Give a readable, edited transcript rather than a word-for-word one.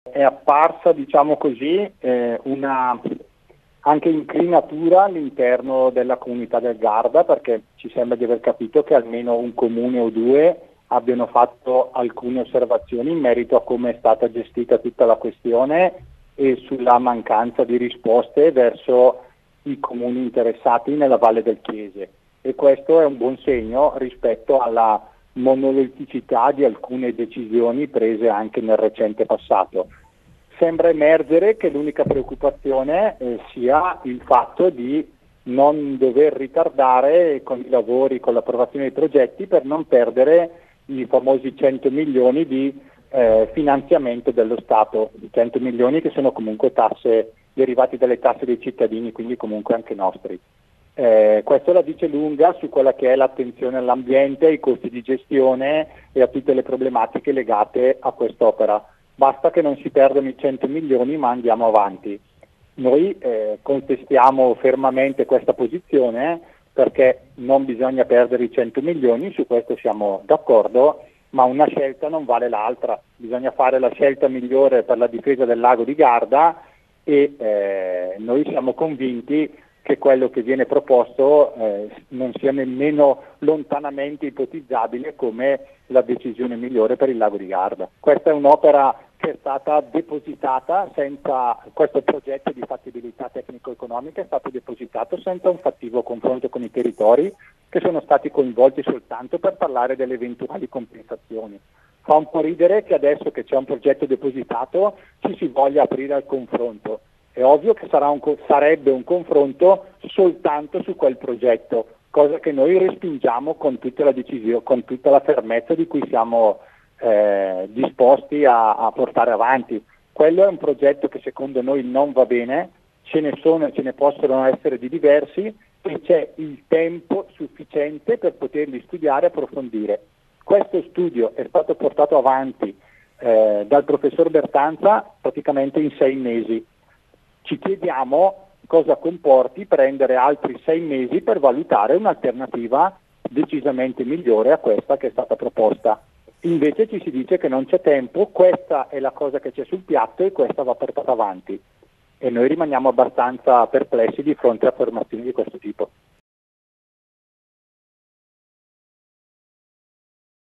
è apparsa, diciamo così, una anche incrinatura all'interno della comunità del Garda, perché ci sembra di aver capito che almeno un comune o due abbiano fatto alcune osservazioni in merito a come è stata gestita tutta la questione e sulla mancanza di risposte verso i comuni interessati nella Valle del Chiese. E questo è un buon segno rispetto alla monoliticità di alcune decisioni prese anche nel recente passato. Sembra emergere che l'unica preoccupazione sia il fatto di non dover ritardare con i lavori, con l'approvazione dei progetti, per non perdere i famosi 100 milioni di finanziamento dello Stato, 100 milioni che sono comunque tasse derivati dalle tasse dei cittadini, quindi comunque anche nostri. Questo la dice lunga su quella che è l'attenzione all'ambiente, ai costi di gestione e a tutte le problematiche legate a quest'opera. Basta che non si perdano i 100 milioni ma andiamo avanti. Noi contestiamo fermamente questa posizione perché non bisogna perdere i 100 milioni, su questo siamo d'accordo, ma una scelta non vale l'altra. Bisogna fare la scelta migliore per la difesa del lago di Garda e noi siamo convinti che quello che viene proposto non sia nemmeno lontanamente ipotizzabile come la decisione migliore per il lago di Garda. Questa è un'opera che è stata depositata senza, questo progetto di fattibilità tecnico-economica è stato depositato senza un fattivo confronto con i territori che sono stati coinvolti soltanto per parlare delle eventuali compensazioni. Fa un po' ridere che adesso che c'è un progetto depositato ci si voglia aprire al confronto. È ovvio che sarebbe un confronto soltanto su quel progetto, cosa che noi respingiamo con tutta la decisione, con tutta la fermezza di cui siamo disposti a portare avanti. Quello è un progetto che secondo noi non va bene, ce ne possono essere di diversi e c'è il tempo sufficiente per poterli studiare e approfondire. Questo studio è stato portato avanti dal professor Bertanza praticamente in 6 mesi. Ci chiediamo cosa comporti prendere altri 6 mesi per valutare un'alternativa decisamente migliore a questa che è stata proposta. Invece ci si dice che non c'è tempo, questa è la cosa che c'è sul piatto e questa va portata avanti. E noi rimaniamo abbastanza perplessi di fronte a affermazioni di questo tipo.